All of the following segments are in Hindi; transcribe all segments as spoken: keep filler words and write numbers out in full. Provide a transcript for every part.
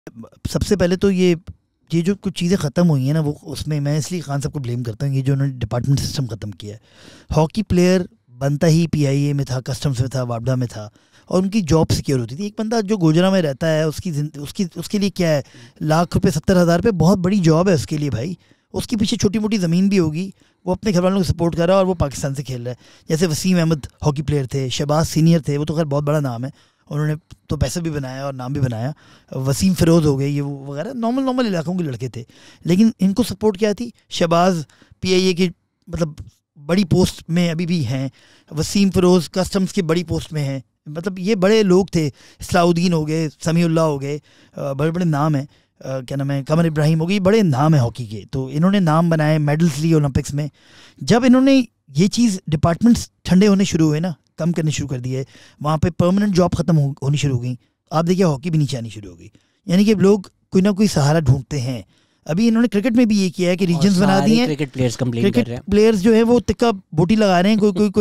सबसे पहले तो ये ये जो कुछ चीज़ें ख़त्म हुई हैं ना, वो उसमें मैं इसलिए खान साहब को ब्लेम करता हूँ, ये जो उन्होंने डिपार्टमेंट सिस्टम ख़त्म किया है। हॉकी प्लेयर बनता ही पीआईए में था, कस्टम्स में था, वापडा में था, और उनकी जॉब सिक्योर होती थी। एक बंदा जो गोजरा में रहता है, उसकी उसकी उसके लिए क्या है, लाख रुपए सत्तर हज़ार रुपये बहुत बड़ी जॉब है उसके लिए भाई। उसके पीछे छोटी मोटी ज़मीन भी होगी, वो अपने घर वालों को सपोर्ट कर रहा है और वो पाकिस्तान से खेल रहा है। जैसे वसीम अहमद हॉकी प्लेयर थे, शहबाज सीनियर थे, वो तो खैर बहुत बड़ा नाम है, उन्होंने तो पैसे भी बनाया और नाम भी बनाया। वसीम फ़िरोज़ हो गए, ये वो वगैरह नॉर्मल नॉर्मल इलाकों के लड़के थे, लेकिन इनको सपोर्ट क्या थी। शहबाज पीआईए की मतलब बड़ी पोस्ट में अभी भी हैं, वसीम फ़िरोज़ कस्टम्स की बड़ी पोस्ट में हैं, मतलब ये बड़े लोग थे। इस्लाउद्दीन हो गए, समीउल्लाह हो गए, बड़े बड़े नाम हैं। क्या नाम है, कमर इब्राहिम हो गई, बड़े नाम है हॉकी के। तो इन्होंने नाम बनाए, मेडल्स लिए ओलंपिक्स में। जब इन्होंने ये चीज़ डिपार्टमेंट्स ठंडे होने शुरू हुए ना, कम करने शुरू कर दिए, वहाँ पे परमानेंट जॉब ख़त्म हो, होनी शुरू हो गई। आप देखिए हॉकी भी नीचे आनी शुरू हो गई, यानी कि लोग कोई ना कोई सहारा ढूंढते हैं। अभी इन्होंने क्रिकेट में भी ये किया है कि रीजन्स बना दिए हैं। क्रिकेट प्लेयर्स कंप्लेन कर रहे हैं, प्लेयर्स जो है वो तिक्का बोटी लगा रहे हैं, कोई कोई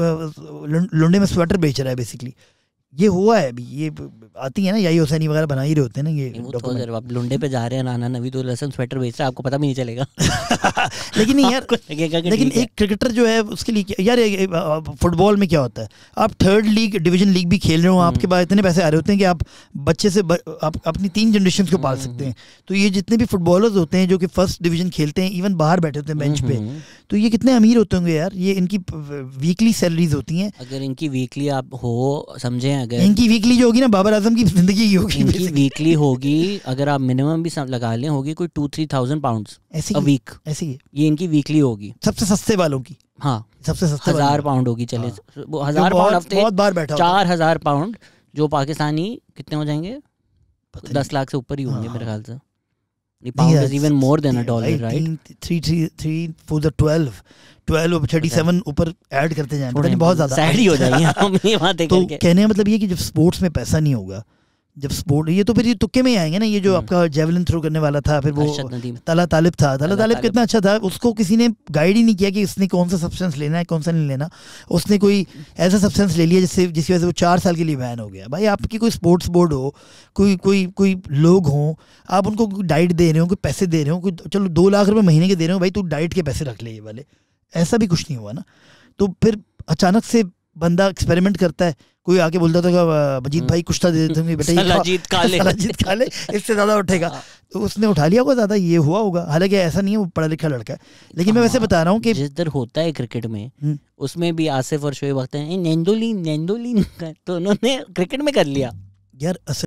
कोई लुंडे में स्वेटर बेच रहा है बेसिकली। ये हुआ है अभी, ये आती है ना, याही हुसैनी वगैरह बना ही रहे होते हैं ना ये डॉक्यूमेंट। आप लुंडे पे जा रहे हैं, नाना नवी तो लहसन स्वेटर बेच रहा है, आपको पता भी नहीं चलेगा। लेकिन नहीं यार, लेकिन एक क्रिकेटर जो है उसके लिए यार, फुटबॉल में क्या होता है, आप थर्ड लीग डिवीजन लीग भी खेल रहे हो, आपके पास इतने पैसे आ रहे होते हैं कि आप बच्चे से ब, आप अपनी तीन जनरेशन को पाल सकते हैं। तो ये जितने भी फुटबॉलर्स होते हैं जो कि फर्स्ट डिवीजन खेलते हैं, इवन बाहर बैठे होते हैं बेंच पे, तो ये कितने अमीर होते होंगे यार। ये इनकी वीकली सैलरीज होती हैं। अगर इनकी वीकली आप हो समझे, अगर इनकी वीकली जो होगी ना, बाबर आजम की जिंदगी की होगी, इनकी वीकली होगी, अगर आप मिनिमम भी लगा लें, होगी कोई two three thousand pounds a week, ऐसी है ये इनकी वीकली होगी सबसे सस्ते वालों की। हाँ, सबसे सस्ते हजार पाउंड होगी। चले वो हजार पाउंड हफ्ते, बहुत बार बैठा, चार हजार पाउंड जो पाकिस्तानी कितने हो जाएंगे, दस लाख से ऊपर ही होंगे मेरे ख्याल से। Pound is even more than a dollar, right? Three three three four the twelve twelve thirty seven ऊपर ऐड करते जाएं, पता नहीं बहुत ज्यादा सैड ही हो जाएंगे हम ये बातें तो करके। कहने का मतलब ये कि जब स्पोर्ट्स में पैसा नहीं होगा, जब स्पोर्ट, ये तो फिर ये तुक्के में ही आएंगे ना। ये जो आपका जेवलिन थ्रो करने वाला था, फिर वो तला तालिब था, तला तालिब कितना अच्छा था, उसको किसी ने गाइड ही नहीं किया कि इसने कौन सा सब्सटेंस लेना है, कौन सा नहीं लेना। उसने कोई ऐसा सब्सटेंस ले लिया जिससे जिसकी वजह से वो चार साल के लिए बैन हो गया। भाई आपकी कोई स्पोर्ट्स बोर्ड हो, कोई कोई कोई लोग हों, आप उनको डाइट दे रहे हो, कोई पैसे दे रहे हो, कोई चलो दो लाख रुपये महीने के दे रहे हो, भाई तू डाइट के पैसे रख ले ये वाले, ऐसा भी कुछ नहीं हुआ ना। तो फिर अचानक से बंदा एक्सपेरिमेंट करता है, कोई आके बोलता था मजीद भाई कुश्ता दे देते होंगे बेटा, सलाजीत खा ले, सलाजीत खा ले, इससे ज़्यादा उठेगा। तो उसने उठा लिया होगा ज़्यादा, ये हुआ होगा। हालांकि ऐसा नहीं है, वो पढ़ा लिखा लड़का है, लेकिन मैं वैसे बता रहा हूँ कि जिधर होता है क्रिकेट में, उसमें भी आसिफ और शोएब अख्तर नेंदोलीन नेंदोलीन तो उन्होंने क्रिकेट में कर लिया यार।